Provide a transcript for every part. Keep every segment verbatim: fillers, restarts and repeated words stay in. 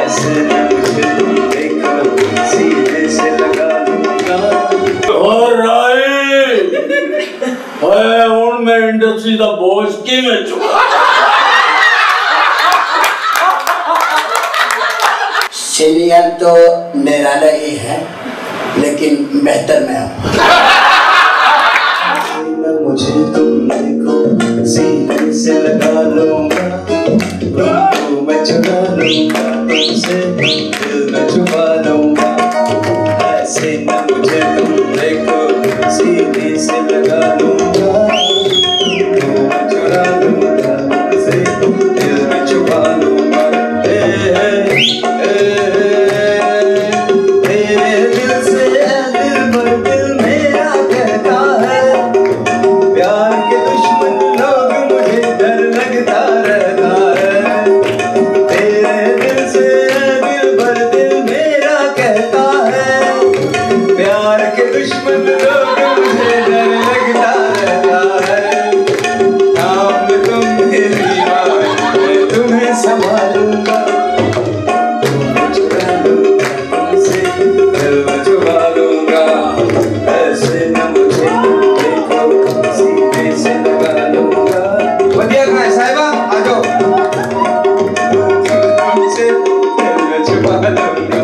ऐसे न मुझे तुम देखो सीधे से लगा लूंगा। और राय ओए उन में इंडस्ट्री दा बोझ किवें चुका। सीनियर तो मेरा नहीं है लेकिन बेहतर मैं हूँ। मुझे तुम देखो सीधे से लगा लूंगा, तुमको मैं चुरा लूंगा, तुमसे दिल में छुपा लूंगा। ऐसे न मुझे तुम देखो सीधे से लगा लूंगा, तुमको मैं चुरा लूंगा, तुमसे दिल में छुपा लूंगा। ए, ए, ए, तेरे दिल से दिल भर दिल मेरा कहता है, प्यार के दुश्मन लोग मुझे डर लगता रहता है। तेरे दिल से दिल भर दिल मेरा कहता है, प्यार के दुश्मन लोग मुझे डर लगता रहता है। नाम तुम मेरी बात मैं तुम्हें संभालूंगा, तुम्हें चुरा लूंगा, तुमसे दिल में छुपा लूंगा। ऐसे न मुझे देखो सीधे से लगा लूंगा। बढ़िया गाना है साहिबा, आ जाओ। तुमसे दिल में छुपा लूंगा।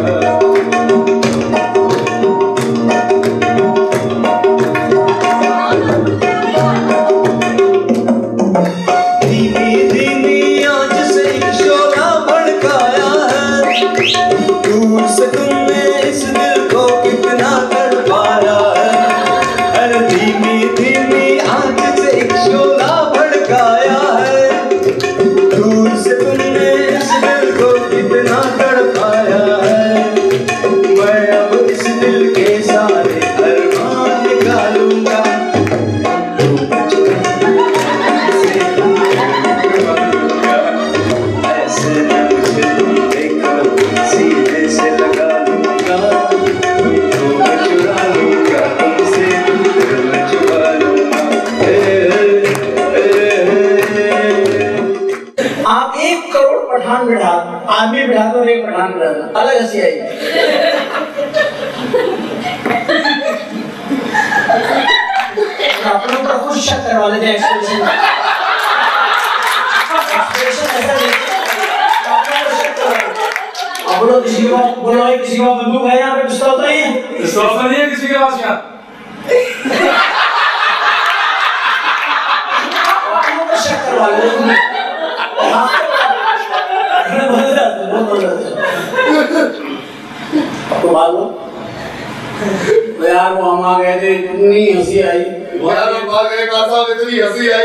धीमी धीमी आंच से एक शोला भड़काया है, दूर से तुमने इस दिल को कितना तड़पाया है। अरे धीमी धीमी आंच से एक शोला भड़काया है, दूर से तुमने इस दिल को कितना तड़पाया है। मैं अब इस दिल के सारे अरमान निकालूंगा, ऐसे न मुझे तुम देखो सीधे से लगा लूंगा, तुमको मैं चुरा लूंगा, तुमसे दिल में छुपा लूंगा। ए, ए, ए, आप एक करोड़ पठान बिठा आदमी बिठा दो, एक पठान बिठा दो, अलग हंसी आएगी। अपनों पर खुद शक करवा लेते हैं एक्सप्रेशन एक्सप्रेशन ऐसा नहीं, अपनों पर शक करवा लेते हैं। अब बोलो किसी को बोलो है किसी को बंदूक है यहाँ पे, पिस्तौल तो नहीं है, पिस्तौल नहीं है किसी के पास यहाँ। अपनों पर शक करवा लेते हैं। आपको मालूम यार वो हम आ गए थे, इतनी हंसी आई यार हम आ गए कार साहब, इतनी हंसी आई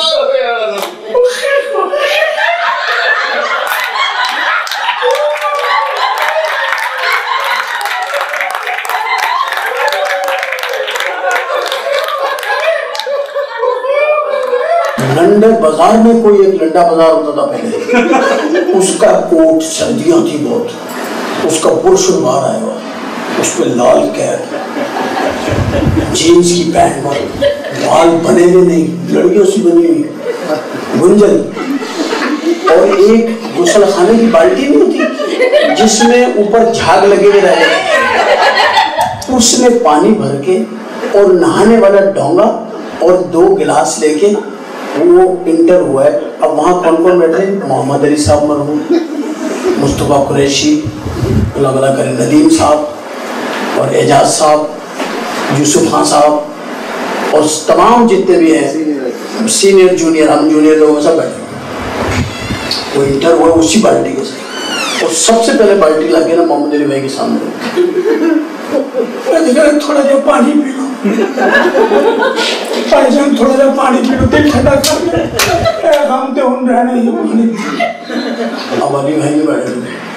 लंडे बाजार में कोई एक लंडा बाजार होता था पहले, उसका कोट सर्दियां थी बहुत, उसका बुर्श बाहर आया हुआ, उस पे लाल कैप, जीन्स की पैंट, बाल बने हुए नहीं, लड़कियों से बनी हुई गुंजन, और एक गुसल खाने की बाल्टी नहीं होती जिसमें ऊपर झाग लगे हुए रहे, उसमें पानी भर के और नहाने वाला डोंगा और दो गिलास लेके वो इंटर हुआ है। अब वहाँ कौन कौन बैठे? मोहम्मद अली साहब मरहूम, मुस्तफ़ा कुरैशी, अल्लाह भला करे, नदीम साहब और एजाज साहब, यूसुफ खान साहब और तमाम जितने भी हैं सीनियर जूनियर, हम जूनियर लोग सब बैठे। वो इंटर हुआ उसी बाल्टी के साथ, और सबसे पहले बाल्टी लगे ना मोहम्मद अली भाई के सामने, थोड़ा जो पानी पी लो भाईजान, थोड़ा सा पानी पी लो, दिल ठंडा कर ले, हम तो उन रहने ही पानी। अब अली भाई में बैठे थे,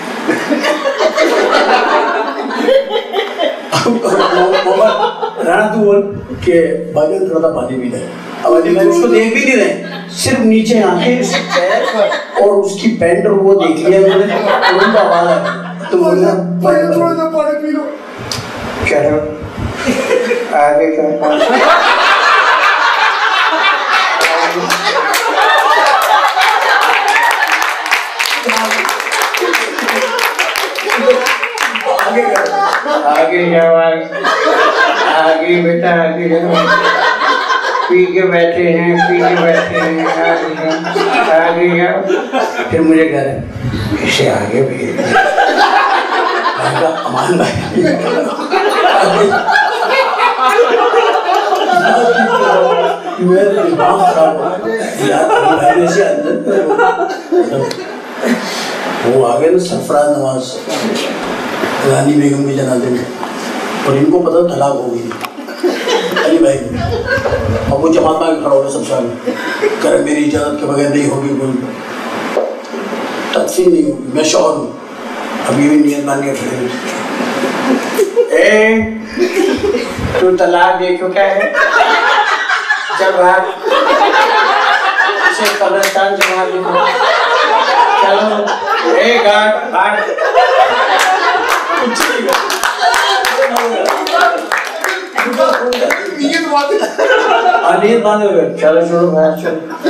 राणा तू बोल के भाईजान थोड़ा सा पानी पी ले। अब अली भाई उसको देख भी नहीं रहे, सिर्फ नीचे आंखें, पैर और उसकी पैंट और वो देख लिया मैंने, उनको आवाज आई तो बोला थोड़ा सा पानी पी लो। क्या है आगे क्या आगे जाओ, आगे बेटा आगे जाओ। पी के बैठे हैं, पी के बैठे हैं, आगे जाओ, आगे जाओ। फिर मुझे घर इसे आगे भेज अमान भाई। मेरे दिमाग खराब हो यार से अंदर। वो आ गए ना सरफराज नवाज, रानी बेगम के जनाजे में, और इनको पता तलाक हो गई अली भाई। अब वो जमात में खड़ा हो गया सब सामने, करे मेरी इजाजत के बगैर नहीं होगी, कोई तकसीम नहीं होगी, मैं शौहर हूँ, अभी भी नियत मान के खड़े। ए तू तलाक दे चुका है, जब आप इसे कब्रिस्तान जमा दो। चलो ए घाट घाट अनिल बांधे हुए, चलो छोड़ो बाहर चलो।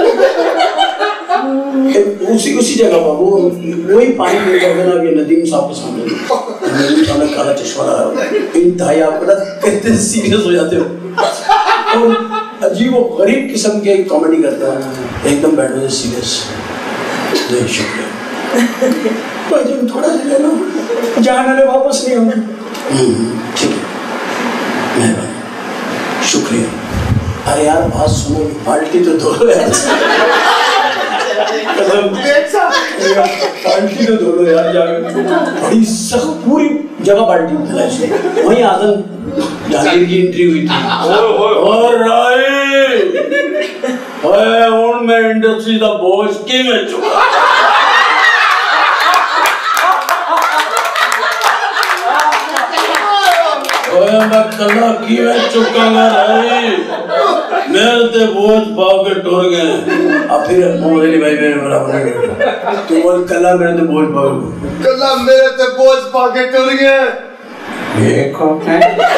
उसी उसी जगह पर वो वही पानी मिल जाएगा ना, ये नदीम साहब के सामने, नदीम साहब ने काला चश्मा लगाया, इंतहाई आपको ना कितने सीरियस हो जाते हो और अजीब और गरीब किस्म के कॉमेडी करते हैं, एकदम बैठो से सीरियस। नहीं शुक्रिया भाई जी, थोड़ा सा ले लो, जान वाले वापस नहीं होंगे। ठीक है, मेहरबानी, शुक्रिया। अरे यार बात सुनो, बाल्टी तो धो यार, बाल्टी तो धो लो यार जाकर, बड़ी सख्त पूरी जगह बाल्टी फैलाई। वहीं आदम जागीर की एंट्री हुई थी। और राय ओए उन में इंडस्ट्री दा बोझ किवें चुका। ओए मैं कला किवें चुकांगा राय, मेरे ते बोझ पाव के टुर गए। अब फिर मोहल्ले भाई मेरे बराबर तू बोल, कला मेरे ते बोझ पाव, कला मेरे ते बोझ पा के टुर गए। ये कौन है?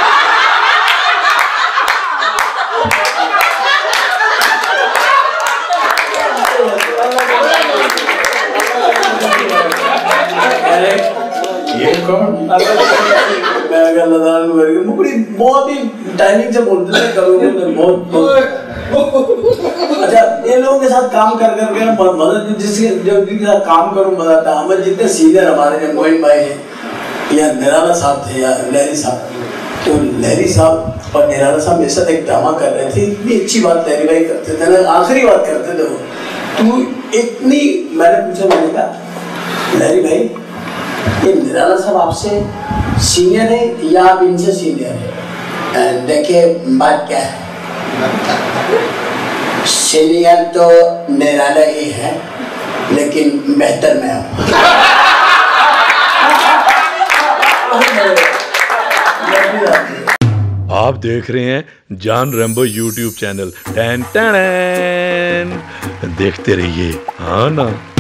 ये कौन? मैं अगर लदान करके मुकड़ी बहुत ही टाइमिंग से बोलते थे कभी बहुत। अच्छा ये लोगों के साथ काम कर कर के मदद, जिसके जब जिनके साथ काम करूँ मजा आता। हमें जितने सीनियर हमारे हैं, मोइन भाई हैं या निराला साहब थे या लहरी साहब, तो लहरी साहब और निराला साहब मेरे साथ एक ड्रामा कर रहे थे। इतनी अच्छी बात लहरी भाई करते थे ना, आखिरी बात करते थे वो, तो इतनी मैंने पूछा, मैंने कहा लहरी भाई ये निराला साहब आपसे सीनियर है या आप इनसे सीनियर है? देखिए बात क्या है, सीनियर तो निराला ही है लेकिन बेहतर मैं हूँ। आप देख रहे हैं जान रैम्बो यूट्यूब चैनल, टैन टैन, देखते रहिए। हाँ ना।